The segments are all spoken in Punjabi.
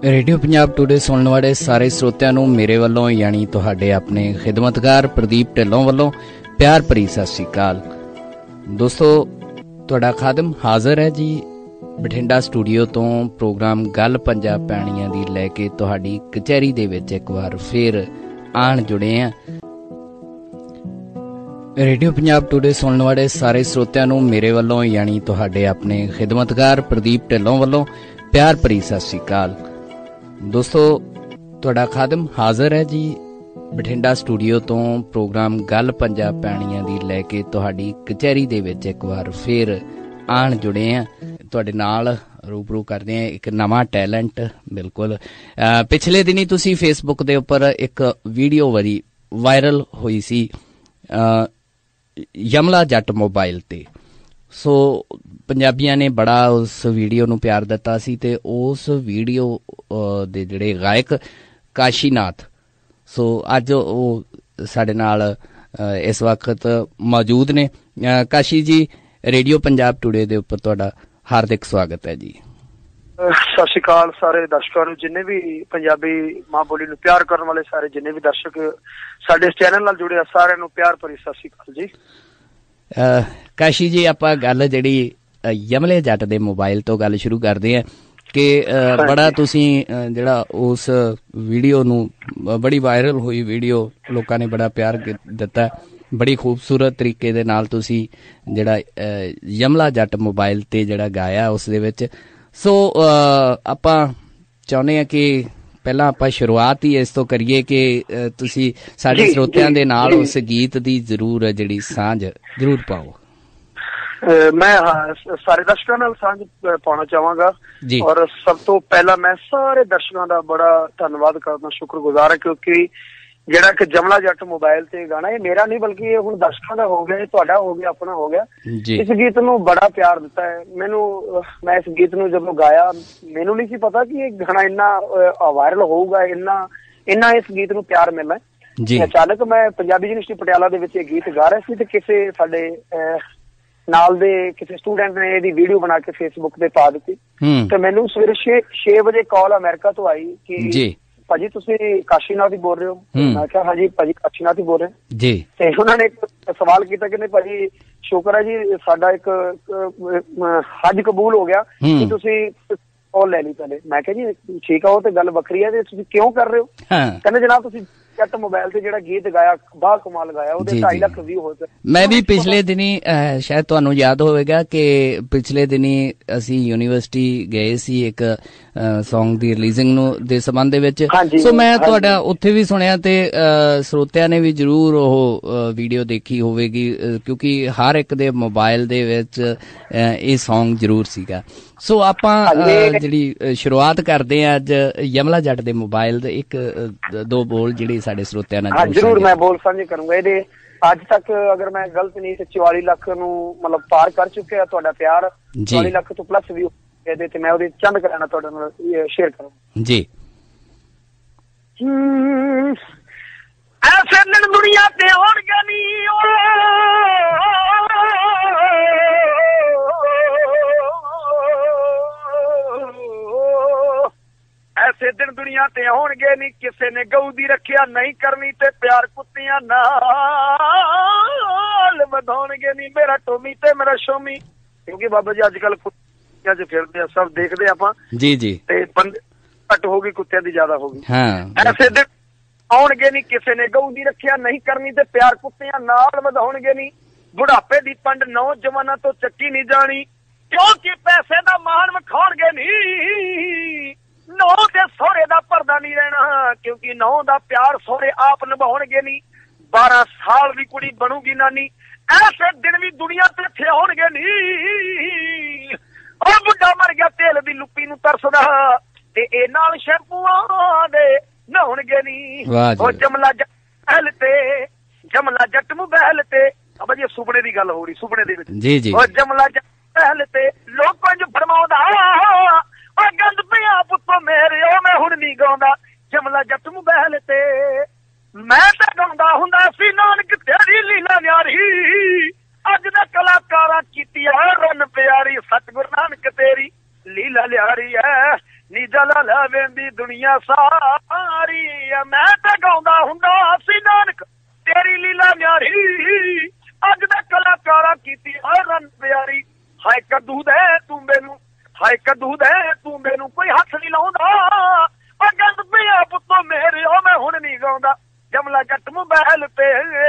रेडियो पंजाब टूडे सुनने वाले सारे श्रोतिਆਂ ਨੂੰ ਮੇਰੇ ਵੱਲੋਂ ਯਾਨੀ ਤੁਹਾਡੇ ਆਪਣੇ ਖਿਦਮਤਗਾਰ ਪ੍ਰਦੀਪ ਢਿੱਲੋਂ ਵੱਲੋਂ ਪਿਆਰ ਭਰੀ ਸਤਿ ਸ਼੍ਰੀ ਅਕਾਲ। ਦੋਸਤੋ, ਤੁਹਾਡਾ ਖਾਦਮ ਹਾਜ਼ਰ ਹੈ ਜੀ ਬਠਿੰਡਾ ਸਟੂਡੀਓ ਤੋਂ ਪ੍ਰੋਗਰਾਮ ਗੱਲ ਪੰਜਾਬ ਪੈਣੀਆਂ ਦੀ ਲੈ ਕੇ ਤੁਹਾਡੀ ਕਚਹਿਰੀ ਦੇ ਵਿੱਚ ਇੱਕ ਵਾਰ ਫੇਰ ਆਣ ਜੁੜੇ ਆ। रेडियो पंजाब टूडे सुनने वाले सारे श्रोतिਆਂ ਨੂੰ ਮੇਰੇ ਵੱਲੋਂ ਯਾਨੀ ਤੁਹਾਡੇ ਆਪਣੇ ਖਿਦਮਤਗਾਰ ਪ੍ਰਦੀਪ ਢਿੱਲੋਂ ਵੱਲੋਂ ਪਿਆਰ ਭਰੀ ਸਤਿ ਸ਼੍ਰੀ ਅਕਾਲ। ਦੋਸਤੋ, ਤੁਹਾਡਾ ਖਾਦਮ ਹਾਜ਼ਰ ਹੈ ਜੀ ਬਠਿੰਡਾ ਸਟੂਡੀਓ ਤੋਂ ਪ੍ਰੋਗਰਾਮ ਗੱਲ ਪੰਜਾਬ ਪੈਣੀਆਂ ਦੀ ਲੈ ਕੇ ਤੁਹਾਡੀ ਕਚਹਿਰੀ ਦੇ ਵਿੱਚ ਇੱਕ ਵਾਰ ਫੇਰ ਆਣ ਜੁੜੇ ਆ। ਤੁਹਾਡੇ ਨਾਲ ਰੂਬਰੂ ਕਰਦੇ ਆ ਇੱਕ ਨਵਾਂ ਟੈਲੈਂਟ। ਬਿਲਕੁਲ ਪਿਛਲੇ ਦਿਨੀ ਤੁਸੀਂ ਫੇਸਬੁੱਕ ਦੇ ਉੱਪਰ ਇੱਕ ਵੀਡੀਓ ਬੜੀ ਵਾਇਰਲ ਹੋਈ ਸੀ ਯਮਲਾ ਜੱਟ ਮੋਬਾਈਲ ਤੇ। ਸੋ ਪੰਜਾਬੀਆਂ ਨੇ ਬੜਾ ਉਸ ਵੀਡੀਓ ਨੂੰ ਪਿਆਰ ਦਿੱਤਾ ਸੀ ਤੇ ਉਸ ਵੀਡੀਓ ਦੇ ਜਿਹੜੇ ਗਾਇਕ ਕਾਸ਼ੀਨਾਥ, ਸੋ ਅੱਜ ਉਹ ਸਾਡੇ ਨਾਲ ਇਸ ਵਕਤ ਮੌਜੂਦ ਨੇ। ਕਾਸ਼ੀ ਜੀ, ਰੇਡੀਓ ਪੰਜਾਬ ਟੂਡੇ ਦੇ ਉੱਪਰ ਤੁਹਾਡਾ ਹਾਰਦਿਕ ਸਵਾਗਤ ਹੈ ਜੀ। ਸਤਿ ਸ਼੍ਰੀ ਅਕਾਲ ਸਾਰੇ ਦਰਸ਼ਕਾਂ ਨੂੰ, ਜਿੰਨੇ ਵੀ ਪੰਜਾਬੀ ਮਾਂ ਬੋਲੀ ਨੂੰ ਪਿਆਰ ਕਰਨ ਵਾਲੇ ਸਾਰੇ ਜਿੰਨੇ ਵੀ ਦਰਸ਼ਕ ਸਾਡੇ ਇਸ ਚੈਨਲ ਨਾਲ ਜੁੜੇ ਆ, ਸਾਰਿਆਂ ਨੂੰ ਪਿਆਰ ਭਰੀ ਸਤਿ ਸ਼੍ਰੀ ਅਕਾਲ ਜੀ। ਕਾਸ਼ੀ ਜੀ, ਆਪਾਂ ਗੱਲ ਜਿਹੜੀ ਯਮਲੇ ਜੱਟ ਦੇ ਮੋਬਾਈਲ ਤੋਂ ਗੱਲ ਸ਼ੁਰੂ ਕਰਦੇ ਆ ਕਿ ਬੜਾ ਤੁਸੀਂ ਜਿਹੜਾ ਉਸ ਵੀਡੀਓ ਨੂੰ, ਬੜੀ ਵਾਇਰਲ ਹੋਈ ਵੀਡੀਓ, ਲੋਕਾਂ ਨੇ ਬੜਾ ਪਿਆਰ ਦਿੱਤਾ, ਬੜੀ ਖੂਬਸੂਰਤ ਤਰੀਕੇ ਦੇ ਨਾਲ ਤੁਸੀਂ ਜਿਹੜਾ ਯਮਲਾ ਜੱਟ ਮੋਬਾਈਲ ਤੇ ਜਿਹੜਾ ਗਾਇਆ ਉਸ ਦੇ ਵਿੱਚ। ਸੋ ਆਪਾਂ ਚਾਹੁੰਦੇ ਹਾਂ ਕਿ ਪਹਿਲਾਂ ਆਪਾਂ ਸ਼ੁਰੂਆਤ ਹੀ ਇਸ ਤੋਂ ਕਰੀਏ ਕਿ ਤੁਸੀਂ ਸਾਡੇ ਸਰੋਤਿਆਂ ਦੇ ਨਾਲ ਉਸ ਗੀਤ ਦੀ ਜ਼ਰੂਰ ਜਿਹੜੀ ਸਾਂਝ ਜ਼ਰੂਰ ਪਾਓ। ਮੈਂ ਸਾਰੇ ਦਰਸ਼ਕਾਂ ਨਾਲ ਸਾਂਝ ਪਾਉਣਾ ਚਾਹਾਂਗਾ ਔਰ ਸਭ ਤੋਂ ਪਹਿਲਾਂ ਮੈਂ ਸਾਰੇ ਦਰਸ਼ਕਾਂ ਦਾ ਬੜਾ ਧੰਨਵਾਦ ਕਰਦਾ, ਸ਼ੁਕਰਗੁਜ਼ਾਰ ਹਾਂ, ਕਿਉਂਕਿ ਜਿਹੜਾ ਕਿ ਜਮਲਾ ਜੱਟ ਮੋਬਾਈਲ ਤੇ ਗਾਣਾ ਇਹ ਮੇਰਾ ਨਹੀਂ ਬਲਕਿ ਇਹ ਹੁਣ ਦਰਸ਼ਕਾਂ ਦਾ ਹੋ ਗਿਆ, ਇਹ ਤੁਹਾਡਾ ਹੋ ਗਿਆ, ਆਪਣਾ ਹੋ ਗਿਆ। ਇਸ ਗੀਤ ਨੂੰ ਬੜਾ ਪਿਆਰ ਦਿੱਤਾ ਹੈ ਮੈਨੂੰ। ਮੈਂ ਇਸ ਗੀਤ ਨੂੰ ਜਦੋਂ ਗਾਇਆ ਮੈਨੂੰ ਨਹੀਂ ਸੀ ਪਤਾ ਕਿ ਇਹ ਗਾਣਾ ਇੰਨਾ ਵਾਇਰਲ ਹੋਊਗਾ, ਇੰਨਾ ਇਸ ਗੀਤ ਨੂੰ ਪਿਆਰ ਮਿਲਣਾ। ਅਚਾਨਕ ਮੈਂ ਪੰਜਾਬੀ ਯੂਨੀਵਰਸਿਟੀ ਪਟਿਆਲਾ ਦੇ ਵਿੱਚ ਇਹ ਗੀਤ ਗਾ ਰਿਹਾ ਸੀ ਤੇ ਕਿਸੇ ਸਾਡੇ ਨਾਲ ਦੇ ਕਿਸੇ ਸਟੂਡੈਂਟ ਨੇ ਇਹਦੀ ਵੀਡੀਓ ਬਣਾ ਕੇ ਫੇਸਬੁੱਕ ਤੇ ਪਾ ਦਿੱਤੀ ਤੇ ਮੈਨੂੰ ਸਵੇਰੇ 6 ਵਜੇ ਕਾਲ ਅਮਰੀਕਾ ਤੋਂ ਆਈ ਕਿ ਭਾਜੀ ਤੁਸੀਂ ਕਾਸ਼ੀਨਾਥ ਹੀ ਬੋਲ ਰਹੇ ਹੋ? ਮੈਂ ਕਿਹਾ ਹਾਂਜੀ ਭਾਜੀ ਕਾਸ਼ੀਨਾਥ ਹੀ ਬੋਲ ਰਹੇ ਜੀ। ਤੇ ਉਹਨਾਂ ਨੇ ਇੱਕ ਸਵਾਲ ਕੀਤਾ ਕਿ ਭਾਜੀ ਸ਼ੁਕਰ ਹੈ ਜੀ ਸਾਡਾ ਇੱਕ ਹੱਜ ਕਬੂਲ ਹੋ ਗਿਆ ਕਿ ਤੁਸੀਂ ਕਾਲ ਲੈ ਲਈ ਪਹਿਲੇ। ਮੈਂ ਕਿਹਾ ਜੀ ਠੀਕ ਆ, ਉਹ ਤੇ ਗੱਲ ਵੱਖਰੀ ਹੈ ਤੇ ਤੁਸੀਂ ਕਿਉਂ ਕਰ ਰਹੇ ਹੋ? ਕਹਿੰਦੇ ਜਨਾਬ ਤੁਸੀਂ ਜੱਟ ਮੋਬਾਈਲ ਤੇ ਜਿਹੜਾ ਗੀਤ ਗਾਇਆ ਬਾ ਕਮਾਲ ਗਾਇਆ, ਉਹਦੇ 2.5 ਲੱਖ ਵਿਊ ਹੋਏ ਪਏ। ਮੈਂ ਵੀ ਪਿਛਲੇ ਦਿਨੀ ਸ਼ਾਇਦ ਤੁਹਾਨੂੰ ਯਾਦ ਹੋਵੇਗਾ ਕਿ ਪਿਛਲੇ ਦਿਨੀ ਅਸੀਂ ਯੂਨੀਵਰਸਿਟੀ ਗਏ ਸੀ ਇੱਕ ਸੌਂਗ ਦੀ ਰਿਲੀਜ਼ਿੰਗ ਨੂੰ ਦੇ ਸੰਬੰਧ ਦੇ ਵਿੱਚ। ਸੋ ਮੈਂ ਤੁਹਾਡਾ ਉੱਥੇ ਵੀ ਸੁਣਿਆ ਤੇ ਸਰੋਤਿਆਂ ਨੇ ਵੀ ਜ਼ਰੂਰ ਉਹ ਵੀਡੀਓ ਦੇਖੀ ਹੋਵੇਗੀ ਕਿਉਂਕਿ ਹਰ ਇੱਕ ਦੇ ਮੋਬਾਈਲ ਦੇ ਵਿੱਚ ਇਹ ਸੌਂਗ ਜ਼ਰੂਰ ਸੀਗਾ। ਸੋ ਆਪਾਂ ਜਿਹੜੀ ਸ਼ੁਰੂਆਤ ਕਰਦੇ ਹਾਂ ਅੱਜ ਯਮਲਾ ਜੱਟ ਦੇ ਮੋਬਾਈਲ ਦੇ ਇੱਕ ਦੋ ਬੋਲ ਜਿਹੜੇ ਸਾਡੇ ਸਰੋਤਿਆਂ ਨਾਲ ਜ਼ਰੂਰ ਮੈਂ ਬੋਲ ਸਾਂਝੇ ਕਰੂੰਗਾ। ਇਹਦੇ ਅੱਜ ਤੱਕ ਅਗਰ ਮੈਂ ਗਲਤ ਨਹੀਂ ਤੇ 44 ਲੱਖ ਨੂੰ ਮਤਲਬ ਪਾਰ ਕਰ ਚੁੱਕਿਆ ਤੁਹਾਡਾ ਪਿਆਰ, 44 ਲੱਖ ਤੋਂ ਪਲੱਸ ਵੀ ਇਹਦੇ ਤੇ ਮੈਂ ਉਹਦੇ ਚੰਦ ਕਰਾਣਾ ਤੁਹਾਡੇ ਨਾਲ ਸ਼ੇਅਰ ਕਰਾਂ ਜੀ। ਐਸੇ ਦਿਨ ਦੁਨੀਆ ਤੇ ਹੋਣਗੇ ਨੀ, ਐਸੇ ਦਿਨ ਦੁਨੀਆ ਤੇ ਆਉਣਗੇ ਨੀ, ਕਿਸੇ ਨੇ ਗਊ ਦੀ ਰੱਖਿਆ ਨਹੀਂ ਕਰਨੀ ਤੇ ਪਿਆਰ ਕੁੱਤਿਆਂ ਨਾਲ ਵਧਾਉਣਗੇ ਨੀ, ਮੇਰਾ ਟੋਮੀ ਤੇ ਮੇਰਾ ਸ਼ੋਮੀ। ਕਿਉਂਕਿ ਬਾਬਾ ਜੀ ਅੱਜ ਕੱਲ ਕੁੱਤਿਆਂ ਚ ਫਿਰਦੇ ਆ, ਸਭ ਦੇਖਦੇ ਆਪਾਂ ਜੀ ਜੀ, ਤੇ ਘੱਟ ਹੋ ਗਈ ਕੁੱਤਿਆਂ ਦੀ ਜ਼ਿਆਦਾ ਹੋ ਗਈ। ਐਸੇ ਦਿਨ ਆਉਣਗੇ ਨੀ, ਕਿਸੇ ਨੇ ਗਊ ਦੀ ਰੱਖਿਆ ਨਹੀਂ ਕਰਨੀ ਤੇ ਪਿਆਰ ਕੁੱਤਿਆਂ ਨਾਲ ਵਧਾਉਣਗੇ ਨੀ, ਬੁਢਾਪੇ ਦੀ ਪੰਡ ਨੌਜਵਾਨਾਂ ਤੋਂ ਚੱਕੀ ਨਹੀਂ ਜਾਣੀ, ਕਿਉਂਕਿ ਪੈਸੇ ਦਾ ਮਾਣ ਵਿਖਾਉਣਗੇ ਨੀ, ਨੌ ਦੇ ਸਹੁਰੇ ਦਾ ਪਰਦਾ ਨਹੀਂ ਰਹਿਣਾ, ਕਿਉਂਕਿ ਨੌ ਦਾ ਪਿਆਰ ਸਹੁਰੇ ਆਪ ਨਿਭਾਉਣਗੇ ਨੀ, 12 ਸਾਲ ਦੀ ਕੁੜੀ ਬਣੂਗੀ ਨਾਨੀ, ਐਸੇ ਦਿਨ ਵੀ ਦੁਨੀਆ ਤੇ ਇੱਥੇ ਆਉਣਗੇ ਨੀ, ਉਹ ਬੁੱਢਾ ਮਰ ਗਿਆ ਤੇਲ ਦੀ ਲੁੱਪੀ ਨੂੰ ਤਰਸਦਾ ਤੇ ਇਹ ਨਾਲ ਸ਼ੈਂਪੂਆਂ ਦੇ ਨਹਾਉਣਗੇ ਨੀ, ਉਹ ਜਮਲਾ ਜੱਟ ਮਹਿਲ ਤੇ, ਜਮਲਾ ਜੱਟ ਮੋਬਾਈਲ ਤੇ। ਅਬਾ ਜੀ ਸੁਪਨੇ ਦੀ ਗੱਲ ਹੋ ਰਹੀ, ਸੁਪਨੇ ਦੇ ਵਿੱਚ ਉਹ ਜਮਲਾ ਜੱਟ ਮਹਿਲ ਤੇ ਲੋਕਾਂ ਚ ਫਰਮਾਉਂਦਾ ਉਹ ਗੰਦ ਪਿਆ ਪੁੱਤੋ ਮੇਰੇ, ਉਹ ਮੈਂ ਹੁਣ ਨਹੀਂ ਗਾਉਂਦਾ ਜਮਲਾ ਜੱਟ ਮੋਬਾਈਲ ਤੇ। ਮੈਂ ਤਾਂ ਗਾਉਂਦਾ ਹੁੰਦਾ ਸੀ ਨਾਨਕ ਤੇਰੀ ਲੀਲਾ ਨਿਆਰੀ, ਅੱਜ ਦਾ ਕਲਾਕਾਰਾਂ ਕੀਤੀ ਆ ਰਨ ਪਿਆਰੀ, ਸਤਿਗੁਰ ਨਾਨਕ ਤੇਰੀ ਲੀਲਾ ਲਿਆਰੀ ਐ ਨੀ ਜਲਾਲਾ ਵੇਂਦੀ ਦੁਨੀਆ ਸਾਰੀ, ਮੈਂ ਤਾਂ ਗਾਉਂਦਾ ਹੁੰਦਾ ਸੀ ਨਾਨਕ ਤੇਰੀ ਲੀਲਾ ਨਿਆਰੀ, ਅੱਜ ਮੈਂ ਕਲਾਕਾਰਾਂ ਕੀਤੀ ਹਰ ਰੰਗ ਪਿਆਰੀ। ਹਾਏ ਕੱਦੂ ਦੇ ਤੂੰ ਮੈਨੂੰ, ਹਾਏ ਕੱਦੂ ਦੇ ਤੂੰ ਮੈਨੂੰ, ਕੋਈ ਹੱਥ ਨਹੀਂ ਲਾਉਂਦਾ ਗੰਦ ਪਿਆ ਪੁੱਤੋ ਮੇਰੇ, ਉਹ ਮੈਂ ਹੁਣ ਨਹੀਂ ਗਾਉਂਦਾ ਜਮਲਾ ਜੱਟ ਮੋਬਾਈਲ ਤੇ।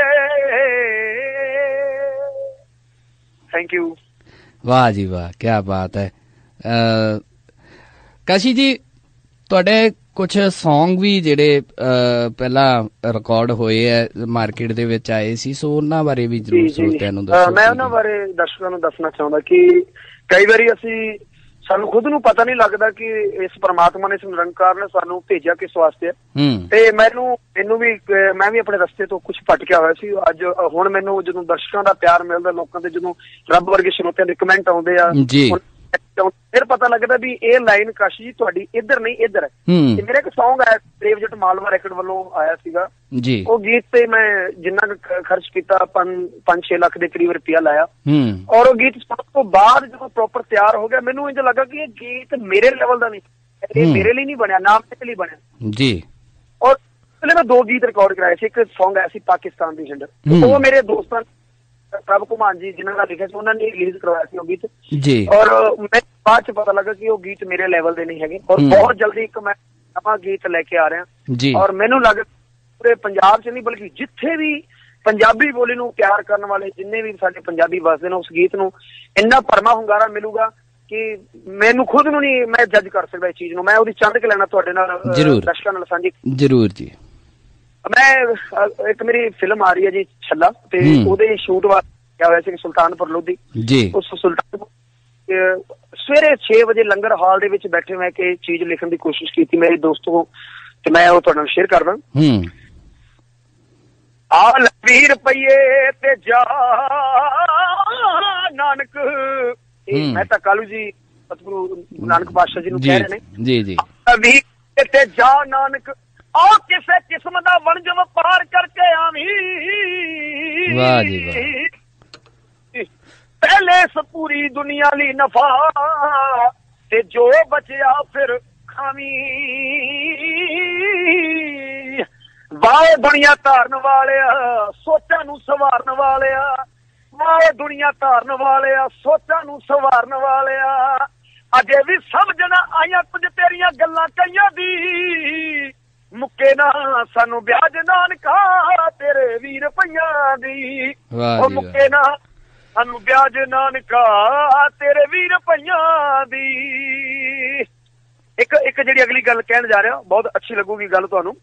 Thank you. ਵਾਹ ਜੀ ਵਾਹ, ਕੀ ਬਾਤ ਹੈ। ਕਾਸ਼ੀ ਜੀ, ਤੁਹਾਡੇ ਕੁਛ ਸੌਂਗ ਵੀ ਜਿਹੜੇ ਪਹਿਲਾਂ ਰਿਕਾਰਡ ਹੋਏ ਹੈ, ਮਾਰਕੀਟ ਦੇ ਵਿੱਚ ਆਏ ਸੀ, ਸੋ ਉਹਨਾਂ ਬਾਰੇ ਵੀ ਜ਼ਰੂਰ ਸਰੋਤਿਆਂ ਨੂੰ ਦੱਸੋ। ਮੈਂ ਉਹਨਾਂ ਬਾਰੇ ਦਰਸ਼ਕਾਂ ਨੂੰ ਦੱਸਣਾ ਚਾਹੁੰਦਾ ਕਿ ਕਈ ਵਾਰੀ ਸਾਨੂੰ ਖੁਦ ਨੂੰ ਪਤਾ ਨਹੀਂ ਲੱਗਦਾ ਕਿ ਇਸ ਪਰਮਾਤਮਾ ਨੇ, ਇਸ ਨਿਰੰਕਾਰ ਨੇ ਸਾਨੂੰ ਭੇਜਿਆ ਕਿਸ ਵਾਸਤੇ ਹੈ। ਤੇ ਮੈਨੂੰ ਵੀ, ਮੈਂ ਵੀ ਆਪਣੇ ਰਸਤੇ ਤੋਂ ਕੁਛ ਭਟਕਿਆ ਹੋਇਆ ਸੀ। ਅੱਜ ਹੁਣ ਮੈਨੂੰ ਜਦੋਂ ਦਰਸ਼ਕਾਂ ਦਾ ਪਿਆਰ ਮਿਲਦਾ, ਲੋਕਾਂ ਦੇ ਜਦੋਂ ਰੱਬ ਵਰਗੇ ਸਰੋਤਿਆਂ ਦੇ ਕਮੈਂਟ ਆਉਂਦੇ ਆ, ਫਿਰ ਪਤਾ ਲੱਗਦਾ ਵੀ ਇਹ ਲਾਈਨ ਕਾਸ਼ੀ ਜੀ ਤੁਹਾਡੀ ਇੱਧਰ ਨਹੀਂ ਇੱਧਰ ਹੈ। ਤੇ ਮੇਰਾ ਇੱਕ ਸੌਂਗ ਆਇਆ ਪ੍ਰੇਮ ਜੱਟ ਮਾਲਵਾ ਰੈਕਡ ਵੱਲੋਂ ਆਇਆ ਸੀਗਾ ਜੀ, ਉਹ ਗੀਤ ਤੇ ਮੈਂ ਜਿੰਨਾ ਖਰਚ ਕੀਤਾ 5-6 ਲੱਖ ਦੇ ਕਰੀਬ ਰੁਪਇਆ ਲਾਇਆ, ਔਰ ਉਹ ਗੀਤ ਸੁਣਨ ਤੋਂ ਬਾਅਦ ਜਦੋਂ ਪ੍ਰੋਪਰ ਤਿਆਰ ਹੋ ਗਿਆ, ਮੈਨੂੰ ਇੰਝ ਲੱਗਾ ਕਿ ਇਹ ਗੀਤ ਮੇਰੇ ਲੈਵਲ ਦਾ ਨਹੀਂ, ਇਹ ਮੇਰੇ ਲਈ ਨਹੀਂ ਬਣਿਆ, ਨਾ ਮੇਰੇ ਲਈ ਬਣਿਆ ਜੀ। ਔਰ ਪਹਿਲੇ ਮੈਂ 2 ਗੀਤ ਰਿਕਾਰਡ ਕਰਾਏ ਸੀ। ਇੱਕ ਸੌਂਗ ਆਇਆ ਸੀ ਪਾਕਿਸਤਾਨ ਦੀ ਝੰਡਾ, ਉਹ ਮੇਰੇ ਦੋਸਤਾਂ ਪ੍ਰਭ ਕੁਮਾਰ ਜੀ ਜਿਨ੍ਹਾਂ ਦਾ ਲਿਖਿਆ ਸੀ, ਉਹਨਾਂ ਨੇ ਰਿਲੀਜ਼ ਕਰਵਾਇਆ ਸੀ ਉਹ ਗੀਤ ਜੀ। ਔਰ ਮੈਂ ਬਾਅਦ ਚ ਪਤਾ ਲੱਗਾ ਕਿ ਉਹ ਗੀਤ ਮੇਰੇ ਲੈਵਲ ਦੇ ਨਹੀਂ ਹੈਗੇ, ਔਰ ਬਹੁਤ ਜਲਦੀ ਇੱਕ ਮੈਂ ਨਵਾਂ ਗੀਤ ਲੈ ਕੇ ਆ ਰਿਹਾ ਜੀ। ਔਰ ਮੈਨੂੰ ਲੱਗਦਾ ਪੂਰੇ ਪੰਜਾਬ ਚ ਨਹੀਂ ਬਲਕਿ ਜਿੱਥੇ ਵੀ ਪੰਜਾਬੀ ਬੋਲੀ ਨੂੰ ਪਿਆਰ ਕਰਨ ਵਾਲੇ ਜਿੰਨੇ ਵੀ ਸਾਡੇ ਪੰਜਾਬੀ ਵਸਦੇ ਨੇ, ਉਸ ਗੀਤ ਨੂੰ ਇੰਨਾ ਭਰਮਾ ਹੁੰਗਾਰਾ ਮਿਲੂਗਾ ਕਿ ਮੈਨੂੰ ਖੁਦ ਨੂੰ ਨਹੀਂ ਮੈਂ ਜੱਜ ਕਰ ਸਕਦਾ ਇਸ ਚੀਜ਼ ਨੂੰ। ਮੈਂ ਉਹਦੀ ਚੰਦ ਲੈਣਾ ਤੁਹਾਡੇ ਨਾਲ, ਦਰਸ਼ਕਾਂ ਨਾਲ ਸਾਂਝੀ ਜ਼ਰੂਰ ਜੀ। ਮੈਂ ਇੱਕ ਮੇਰੀ ਫਿਲਮ ਆ ਰਹੀ ਹੈ ਜੀ ਛੱਲਾ, ਤੇ ਉਹਦੇ ਸ਼ੂਟ ਵਾਸਤੇ ਗਿਆ ਹੋਇਆ ਸੀ ਸੁਲਤਾਨਪੁਰ ਲੋਧੀ ਜੀ। ਉਸ ਸੁਲਤਾਨਪੁਰ ਸਵੇਰੇ 6 ਵਜੇ ਲੰਗਰ ਹਾਲ ਦੇ ਵਿੱਚ ਬੈਠੇ ਮੈਂ ਕਿ ਚੀਜ਼ ਲਿਖਣ ਦੀ ਕੋਸ਼ਿਸ਼ ਕੀਤੀ ਮੇਰੇ ਦੋਸਤੋਂ, ਤੇ ਮੈਂ ਉਹ ਤੁਹਾਡੇ ਨਾਲ ਸ਼ੇਅਰ ਕਰਦਾ। ਆ 20 ਰੁਪਈਏ ਤੇ ਜਾ ਨਾਨਕ, ਮੈਂ ਤਾਂ ਕਾਲੂ ਜੀ ਸਤਿਗੁਰੂ ਨਾਨਕ ਪਾਤਸ਼ਾਹ ਜੀ ਨੂੰ ਕਹਿ ਰਹੇ ਨੇ ਜੀ ਜੀ, 20 ਤੇ ਜਾ ਨਾਨਕ, ਆ ਕਿਸੇ ਕਿਸਮ ਦਾ ਵਣਜ ਵਪਾਰ ਕਰਕੇ ਆਵੀਂ, ਵਾਹ ਜੀ ਵਾਹ, ਪਹਿਲੇ ਇਸ ਪੂਰੀ ਦੁਨੀਆ ਲਈ ਨਫਾ, ਤੇ ਜੋ ਬਚਿਆ ਫਿਰ ਖਾਵੀਂ, ਵਾਹ ਦੁਨੀਆ ਧਾਰਨ ਵਾਲਿਆ ਸੋਚਾਂ ਨੂੰ ਸਵਾਰਨ ਵਾਲਿਆ, ਵਾਹ ਦੁਨੀਆ ਧਾਰਨ ਵਾਲਿਆ ਸੋਚਾਂ ਨੂੰ ਸਵਾਰਨ ਵਾਲਿਆ, ਅਜੇ ਵੀ ਸਮਝਣਾ ਆਈਆਂ ਕੁਝ ਤੇਰੀਆਂ ਗੱਲਾਂ ਕਈਆਂ ਦੀ, ਮੁੱਕੇ ਨਾ ਸਾਨੂੰ ਵਿਆਜ ਨਾਨਕਾ ਤੇਰੇ 20 ਰੁਪਈਆਂ ਦੀ, ਉਹ ਮੁੱਕੇ ਨਾ ਸਾਨੂੰ ਵਿਆਜ ਨਾਨਕਾ ਤੇਰੇ 20 ਰੁਪਈਆਂ ਦੀ। ਇੱਕ ਜਿਹੜੀ ਅਗਲੀ ਗੱਲ ਕਹਿਣ ਜਾ ਰਿਹਾ, ਬਹੁਤ ਅੱਛੀ ਲੱਗੂਗੀ ਗੱਲ ਤੁਹਾਨੂੰ।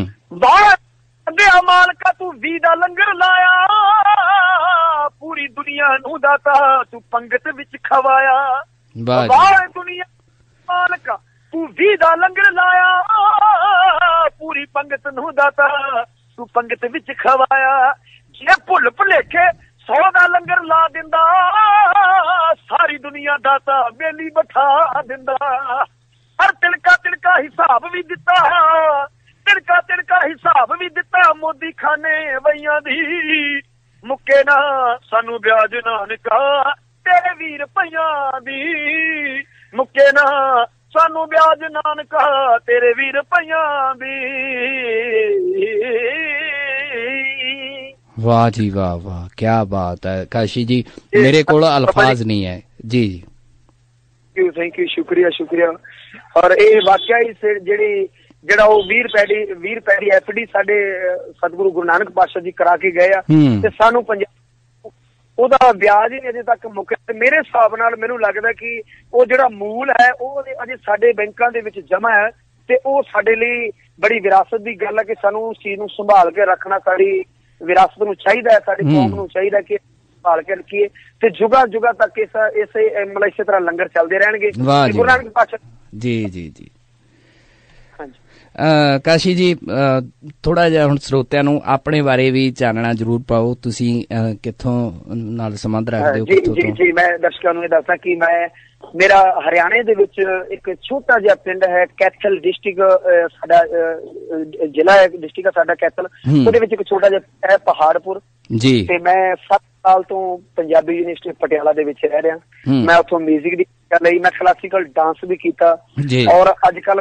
ਬਾਹਰ ਮਾਲਕਾ ਤੂੰ 20 ਦਾ ਲੰਗਰ ਲਾਇਆ, ਪੂਰੀ ਦੁਨੀਆ ਨੂੰ ਦਾਤਾ ਤੂੰ ਪੰਗਤ ਵਿੱਚ ਖਵਾਇਆ, ਬਾਹਰ ਦੁਨੀਆ ਮਾਲਕਾ ਤੂੰ 20 ਦਾ ਲੰਗਰ ਲਾਇਆ, ਪੂਰੀ ਪੰਗਤ ਨੂੰ ਦਾਤਾ ਤੂੰ ਪੰਗਤ ਵਿੱਚ ਖਵਾਇਆ, ਜੇ ਭੁੱਲ ਭੁਲੇਖੇ 100 ਦਾ ਲੰਗਰ ਲਾ ਦਿੰਦਾ, ਸਾਰੀ ਦੁਨੀਆ ਦਾਤਾ ਵੇਲੀ ਬਿਠਾ ਦਿੰਦਾ, ਹਰ ਤਿਲਕਾ ਤਿਲਕਾ ਹਿਸਾਬ ਵੀ ਦਿੱਤਾ, ਤਿਲਕਾ ਤਿਲਕਾ ਹਿਸਾਬ ਵੀ ਦਿੱਤਾ, ਮੋਦੀ ਖਾਨੇ ਵਈਆਂ ਦੀ, ਮੁੱਕੇ ਨਾ ਸਾਨੂੰ ਵਿਆਜ ਨਾਨਕਾ ਤੇਰੇ 20 ਰੁਪਈਆਂ ਦੀ, ਮੁੱਕੇ ਨਾ ਸਾਨੂੰ ਵਿਆਜ ਨਾਨਕਾ ਤੇਰੇ 20 ਰੁਪਈਆਂ ਦੀ। ਵਾਹ ਜੀ ਵਾਹ ਵਾਹ, ਕਿਆ ਬਾਤ ਹੈ ਕਾਸ਼ੀ ਜੀ, ਮੇਰੇ ਕੋਲ ਅਲਫਾਜ਼ ਨਹੀਂ ਹੈ ਜੀ। ਥੈਂਕ ਯੂ, ਸ਼ੁਕਰੀਆ ਸ਼ੁਕਰੀਆ। ਔਰ ਇਹ ਵਾਕਿਆ ਹੀ ਜਿਹੜਾ ਉਹ 20 ਰੁਪਏ ਦੀ FD ਸਾਡੇ ਸਤਿਗੁਰੂ ਗੁਰੂ ਨਾਨਕ ਪਾਤਸ਼ਾਹ ਜੀ ਕਰਾ ਕੇ ਗਏ ਆ, ਤੇ ਸਾਨੂੰ ਪੰਜਾਬ ਉਹਦਾ ਵਿਆਜ ਹੀ ਅਜੇ ਤੱਕ ਮੁੱਕਿਆ। ਮੇਰੇ ਹਿਸਾਬ ਨਾਲ ਮੈਨੂੰ ਲੱਗਦਾ ਕਿ ਉਹ ਜਿਹੜਾ ਮੂਲ ਹੈ ਉਹ ਅਜੇ ਸਾਡੇ ਬੈਂਕਾਂ ਦੇ ਵਿੱਚ ਜਮ੍ਹਾਂ ਹੈ, ਤੇ ਉਹ ਸਾਡੇ ਲਈ ਬੜੀ ਵਿਰਾਸਤ ਦੀ ਗੱਲ ਹੈ ਕਿ ਸਾਨੂੰ ਉਸ ਚੀਜ਼ ਨੂੰ ਸੰਭਾਲ ਕੇ ਰੱਖਣਾ ਸਾਡੀ ਵਿਰਾਸਤ ਨੂੰ ਚਾਹੀਦਾ ਹੈ, ਸਾਡੀ ਕੌਮ ਨੂੰ ਚਾਹੀਦਾ ਕਿ ਸੰਭਾਲ ਕੇ ਰੱਖੀਏ, ਤੇ ਜੁਗਾ ਜੁਗਾ ਤੱਕ ਇਸੇ ਤਰ੍ਹਾਂ ਲੰਗਰ ਚੱਲਦੇ ਰਹਿਣਗੇ ਗੁਰੂ ਨਾਨਕ ਪਾਤਸ਼ਾਹ ਜੀ ਜੀ ਜੀ। ਕਾਸ਼ੀ ਜੀ, ਥੋੜਾ ਜਿਹਾ ਹੁਣ ਸਰੋਤਿਆਂ ਨੂੰ ਆਪਣੇ ਬਾਰੇ ਵੀ ਚਾਨਣਾ ਜ਼ਰੂਰ ਪਾਓ, ਤੁਸੀਂ ਕਿੱਥੋਂ ਨਾਲ ਸੰਬੰਧ ਰੱਖਦੇ ਹੋ? ਜੀ ਮੈਂ ਦਰਸ਼ਕਾਂ ਨੂੰ ਇਹ ਦੱਸਾਂ ਕਿ ਮੇਰਾ ਹਰਿਆਣੇ ਦੇ ਵਿੱਚ ਇੱਕ ਛੋਟਾ ਜਿਹਾ ਪਿੰਡ ਹੈ, ਕੈਥਲ ਡਿਸਟ੍ਰਿਕਟ ਸਾਡਾ ਜ਼ਿਲ੍ਹਾ ਹੈ, ਡਿਸਟ੍ਰਿਕਟ ਸਾਡਾ ਕੈਥਲ, ਉਹਦੇ ਵਿੱਚ ਇੱਕ ਛੋਟਾ ਜਿਹਾ ਹੈ ਪਹਾੜਪੁਰ ਜੀ, ਤੇ ਮੈਂ 7 ਸਾਲ ਤੋਂ ਪੰਜਾਬੀ ਯੂਨੀਵਰਸਿਟੀ ਪਟਿਆਲਾ ਦੇ ਵਿੱਚ ਰਹਿ ਰਿਹਾ। ਮੈਂ ਉੱਥੋਂ ਮਿਊਜ਼ਿਕ ਦੀ ਸਿੱਖਿਆ ਲਈ, ਮੈਂ ਕਲਾਸੀਕਲ ਡਾਂਸ ਵੀ ਕੀਤਾ, ਔਰ ਅੱਜ ਕੱਲ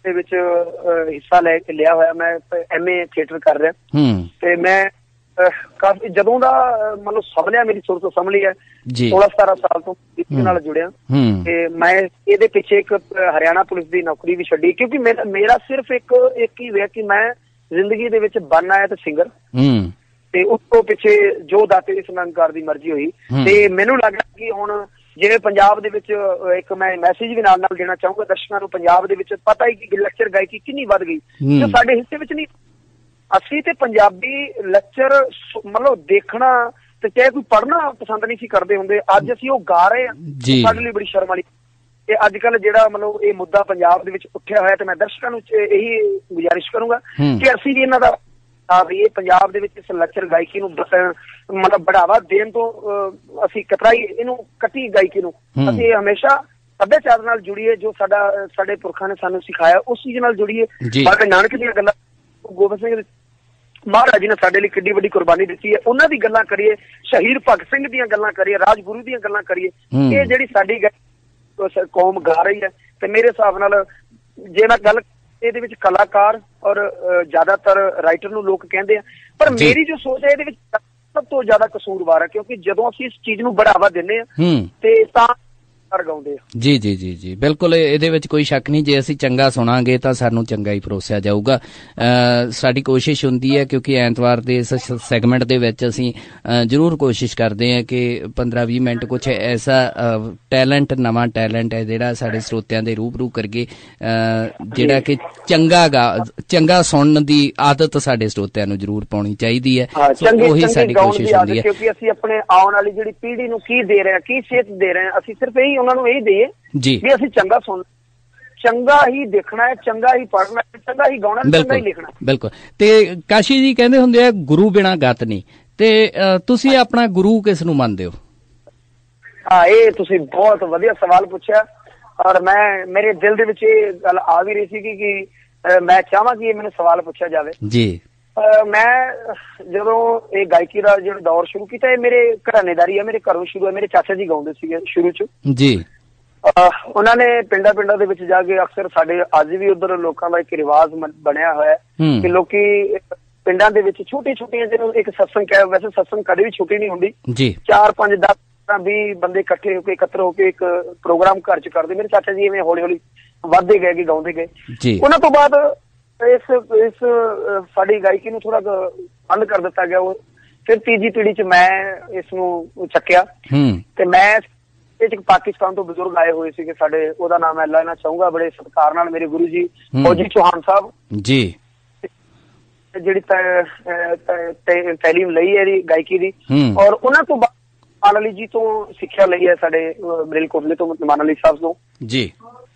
ਦੇ ਵਿੱਚ ਹਿੱਸਾ ਲਿਆ ਹੋਇਆ। ਮੈਂ MA ਥੀਏਟਰ ਕਰ ਰਿਹਾ ਤੇ ਮੈਂ ਕਾਫੀ ਜਦੋਂ ਦਾ ਮਤਲਬ ਸੰਭਲਿਆ, ਮੇਰੀ ਸੁਰ ਤੋਂ ਸੰਭਲੀ ਹੈ, 16-17 ਸਾਲ ਤੋਂ ਇਸ ਨਾਲ ਜੁੜਿਆ ਤੇ ਮੈਂ ਇਹਦੇ ਪਿੱਛੇ ਇੱਕ ਹਰਿਆਣਾ ਪੁਲਿਸ ਦੀ ਨੌਕਰੀ ਵੀ ਛੱਡੀ ਕਿਉਂਕਿ ਮੇਰਾ ਸਿਰਫ ਇੱਕ ਹੀ ਹੋਇਆ ਕਿ ਮੈਂ ਜ਼ਿੰਦਗੀ ਦੇ ਵਿੱਚ ਬਣਨਾ ਹੈ ਤੇ ਸਿੰਗਰ, ਤੇ ਉਸ ਤੋਂ ਪਿੱਛੇ ਜੋ ਦਾਤੇ ਇਸ ਨਿਰੰਕਾਰ ਦੀ ਮਰਜ਼ੀ ਹੋਈ। ਤੇ ਮੈਨੂੰ ਲੱਗਾ ਕਿ ਹੁਣ ਜਿਵੇਂ ਪੰਜਾਬ ਦੇ ਵਿੱਚ ਇੱਕ ਮੈਂ ਮੈਸੇਜ ਵੀ ਨਾਲ ਦੇਣਾ ਚਾਹੂੰਗਾ ਦਰਸ਼ਕਾਂ ਨੂੰ, ਪੰਜਾਬ ਦੇ ਵਿੱਚ ਪਤਾ ਹੀ ਕਿ ਲੈਕਚਰ ਗਾਇਕੀ ਕਿੰਨੀ ਵੱਧ ਗਈ ਜੋ ਸਾਡੇ ਹਿੱਸੇ ਵਿੱਚ ਨਹੀਂ। ਅਸੀਂ ਤੇ ਪੰਜਾਬੀ ਲੈਕਚਰ ਮਤਲਬ ਦੇਖਣਾ ਤੇ ਚਾਹੇ ਕੋਈ ਪੜ੍ਹਨਾ ਪਸੰਦ ਨਹੀਂ ਸੀ ਕਰਦੇ ਹੁੰਦੇ, ਅੱਜ ਅਸੀਂ ਉਹ ਗਾ ਰਹੇ ਹਾਂ, ਸਾਡੇ ਲਈ ਬੜੀ ਸ਼ਰਮ ਵਾਲੀ। ਤੇ ਅੱਜ ਕੱਲ ਜਿਹੜਾ ਮਤਲਬ ਇਹ ਮੁੱਦਾ ਪੰਜਾਬ ਦੇ ਵਿੱਚ ਉੱਠਿਆ ਹੋਇਆ ਤੇ ਮੈਂ ਦਰਸ਼ਕਾਂ ਨੂੰ ਇਹੀ ਗੁਜ਼ਾਰਿਸ਼ ਕਰੂੰਗਾ ਕਿ ਅਸੀਂ ਵੀ ਇਹਨਾਂ ਦਾ ਇਹ ਪੰਜਾਬ ਦੇ ਵਿੱਚ ਇਸ ਲੈਕਚਰ ਗਾਇਕੀ ਨੂੰ ਮਤਲਬ ਬੜਾਵਾ ਦੇਣ ਤੋਂ ਅਸੀਂ ਕਤਰਾਈ ਇਹਨੂੰ ਕੱਟੀ ਗਾਇਕੀ ਨੂੰ। ਅਸੀਂ ਹਮੇਸ਼ਾ ਸੱਭਿਆਚਾਰ ਨਾਲ ਜੁੜੀਏ, ਜੋ ਸਾਡੇ ਪੁਰਖਾਂ ਨੇ ਸਾਨੂੰ ਸਿਖਾਇਆ ਉਸ ਚੀਜ਼ ਨਾਲ ਜੁੜੀਏ। ਬਾਬਾ ਨਾਨਕ ਦੀਆਂ ਗੱਲਾਂ, ਗੋਬਿੰਦ ਸਿੰਘ ਮਹਾਰਾਜ ਜੀ ਨੇ ਸਾਡੇ ਲਈ ਕਿੱਡੀ ਵੱਡੀ ਕੁਰਬਾਨੀ ਦਿੱਤੀ ਹੈ, ਉਹਨਾਂ ਦੀ ਗੱਲਾਂ ਕਰੀਏ, ਸ਼ਹੀਦ ਭਗਤ ਸਿੰਘ ਦੀਆਂ ਗੱਲਾਂ ਕਰੀਏ, ਰਾਜਗੁਰੂ ਦੀਆਂ ਗੱਲਾਂ ਕਰੀਏ। ਇਹ ਜਿਹੜੀ ਸਾਡੀ ਕੌਮ ਗਾ ਰਹੀ ਹੈ ਤੇ ਮੇਰੇ ਹਿਸਾਬ ਨਾਲ ਜੇ ਮੈਂ ਗੱਲ ਇਹਦੇ ਵਿੱਚ ਕਲਾਕਾਰ ਔਰ ਜ਼ਿਆਦਾਤਰ ਰਾਈਟਰ ਨੂੰ ਲੋਕ ਕਹਿੰਦੇ ਆ, ਪਰ ਮੇਰੀ ਜੋ ਸੋਚ ਹੈ ਇਹਦੇ ਵਿੱਚ ਸਭ ਤੋਂ ਜ਼ਿਆਦਾ ਕਸੂਰਵਾਰ ਹੈ ਕਿਉਂਕਿ ਜਦੋਂ ਅਸੀਂ ਇਸ ਚੀਜ਼ ਨੂੰ ਬੜਾਵਾ ਦਿੰਦੇ ਆ ਤੇ ਤਾਂ ਗਾਉਂਦੇ ਆ। ਜੀ ਜੀ ਜੀ ਜੀ ਬਿਲਕੁਲ, ਇਹਦੇ ਵਿੱਚ ਕੋਈ ਸ਼ੱਕ ਨਹੀਂ। ਜੇ ਅਸੀਂ ਚੰਗਾ ਸੁਣਾਂਗੇ ਤਾਂ ਸਾਨੂੰ ਚੰਗਾ ਹੀ ਪਰੋਸਿਆ ਜਾਊਗਾ। ਸਾਡੀ ਕੋਸ਼ਿਸ਼ ਹੁੰਦੀ ਹੈ ਕਿਉਂਕਿ ਐਤਵਾਰ ਦੇ ਇਸ ਸੈਗਮੈਂਟ ਦੇ ਵਿੱਚ ਅਸੀਂ ਜ਼ਰੂਰ ਕੋਸ਼ਿਸ਼ ਕਰਦੇ ਹਾਂ ਕਿ 15-20 ਮਿੰਟ ਕੁਛ ਐਸਾ ਟੈਲੈਂਟ, ਨਵਾਂ ਟੈਲੈਂਟ ਹੈ ਜਿਹੜਾ ਸਾਡੇ ਸਰੋਤਿਆਂ ਦੇ ਰੂਬਰੂ ਕਰਕੇ ਜਿਹੜਾ ਕਿ ਚੰਗਾ ਸੁਣਨ ਦੀ ਆਦਤ ਸਾਡੇ ਸਰੋਤਿਆਂ ਨੂੰ ਜ਼ਰੂਰ ਪਾਉਣੀ ਚਾਹੀਦੀ ਹੈ। ਉਹੀ ਸਾਡੀ ਕੋਸ਼ਿਸ਼ ਹੁੰਦੀ ਹੈ ਕਿਉਂਕਿ ਅਸੀਂ ਆਪਣੇ ਆਉਣ ਵਾਲੀ ਜਿਹੜੀ ਪੀੜ੍ਹੀ ਨੂੰ ਕੀ ਦੇ ਰਹੇ ਹਾਂ, ਕੀ ਸੇਧ ਦੇ ਰਹੇ ਹਾਂ, ਅਸੀਂ ਸਿਰਫ ਇਹੀ ਉਹਨਾਂ ਨੂੰ ਇਹ ਦੇਈਏ ਵੀ ਅਸੀਂ ਚੰਗਾ ਸੁਣ, ਚੰਗਾ ਹੀ ਦੇਖਣਾ ਹੈ, ਚੰਗਾ ਹੀ ਪੜ੍ਹਨਾ ਹੈ, ਚੰਗਾ ਹੀ ਗਾਉਣਾ, ਚੰਗਾ ਹੀ ਲਿਖਣਾ। ਬਿਲਕੁਲ। ਤੇ ਕਾਸ਼ੀ ਜੀ ਕਹਿੰਦੇ ਹੁੰਦੇ ਆ ਗੁਰੂ ਬਿਨਾਂ ਗਤ ਨਹੀਂ, ਤੇ ਤੁਸੀਂ ਆਪਣਾ ਗੁਰੂ ਕਿਸ ਨੂੰ ਮੰਨਦੇ ਹੋ? ਹਾਂ, ਇਹ ਤੁਸੀਂ ਬਹੁਤ ਵਧੀਆ ਸਵਾਲ ਪੁੱਛਿਆ ਔਰ ਮੇਰੇ ਦਿਲ ਦੇ ਵਿੱਚ ਇਹ ਗੱਲ ਆ ਵੀ ਰਹੀ ਸੀ ਕਿ ਮੈਂ ਚਾਹਾਂ ਕਿ ਇਹ ਮੈਨੂੰ ਸਵਾਲ ਪੁੱਛਿਆ ਜਾਵੇ ਜੀ। ਮੈਂ ਜਦੋਂ ਇਹ ਗਾਇਕੀ ਦਾ ਜਿਹੜਾ ਦੌਰ ਸ਼ੁਰੂ ਕੀਤਾ, ਇਹ ਮੇਰੇ ਘਰਾਨੇਦਾਰੀ ਹੈ, ਮੇਰੇ ਘਰੋਂ ਸ਼ੁਰੂ ਹੈ। ਮੇਰੇ ਚਾਚਾ ਜੀ ਗਾਉਂਦੇ ਸੀਗੇ ਸ਼ੁਰੂ ਚ ਜੀ। ਉਹਨਾਂ ਨੇ ਪਿੰਡਾਂ ਦੇ ਵਿੱਚ ਜਾ ਕੇ ਅਕਸਰ ਸਾਡੇ ਅੱਜ ਵੀ ਉਧਰ ਲੋਕਾਂ ਦਾ ਇੱਕ ਰਿਵਾਜ ਬਣਿਆ ਹੋਇਆ ਕਿ ਲੋਕੀ ਪਿੰਡਾਂ ਦੇ ਵਿੱਚ ਛੋਟੀਆਂ ਜਿਹਨੂੰ ਇੱਕ ਸਤਸੰਗ ਕਹਿ, ਵੈਸੇ ਸਤਸੰਗ ਕਦੇ ਵੀ ਛੋਟੀ ਨਹੀਂ ਹੁੰਦੀ, 4, 5, 10, 20 ਬੰਦੇ ਇਕੱਠੇ ਹੋ ਕੇ ਇਕੱਤਰ ਹੋ ਕੇ ਇੱਕ ਪ੍ਰੋਗਰਾਮ ਘਰ ਚ ਕਰਦੇ। ਮੇਰੇ ਚਾਚਾ ਜੀ ਇਵੇਂ ਹੌਲੀ ਹੌਲੀ ਵੱਧਦੇ ਗਏ ਕਿ ਗਾਉਂਦੇ ਗਏ। ਉਹਨਾਂ ਤੋਂ ਬਾਅਦ ਇਸ ਸਾਡੀ ਗਾਇਕੀ ਨੂੰ ਥੋੜਾ ਬੰਦ ਕਰ ਦਿੱਤਾ ਗਿਆ। ਉਹ ਫਿਰ ਤੀਜੀ ਪੀੜ੍ਹੀ ਚ ਮੈਂ ਇਸ ਨੂੰ ਚੱਕਿਆ ਤੇ ਮੈਂ ਇਹ ਚ ਪਾਕਿਸਤਾਨ ਤੋਂ ਬਜ਼ੁਰਗ ਆਏ ਹੋਏ ਸੀਗੇ ਸਾਡੇ, ਉਹਦਾ ਨਾਮ ਮੈਂ ਲੈਣਾ ਚਾਹੂੰਗਾ ਬੜੇ ਸਤਿਕਾਰ ਨਾਲ, ਮੇਰੇ ਗੁਰੂ ਜੀ ਫੌਜੀ ਚੌਹਾਨ ਸਾਹਿਬ ਜੀ, ਜਿਹੜੀ ਤਾਲੀਮ ਲਈ ਹੈ ਇਹਦੀ ਗਾਇਕੀ ਦੀ। ਔਰ ਉਹਨਾਂ ਤੋਂ ਬਾਅਦ ਮਾਨ ਅਲੀ ਜੀ ਤੋਂ ਸਿੱਖਿਆ ਲਈ ਹੈ ਸਾਡੇ ਮਲੇਰਕੋਟਲੇ ਤੋਂ, ਮਾਨ ਅਲੀ ਸਾਹਿਬ ਤੋਂ ਜੀ।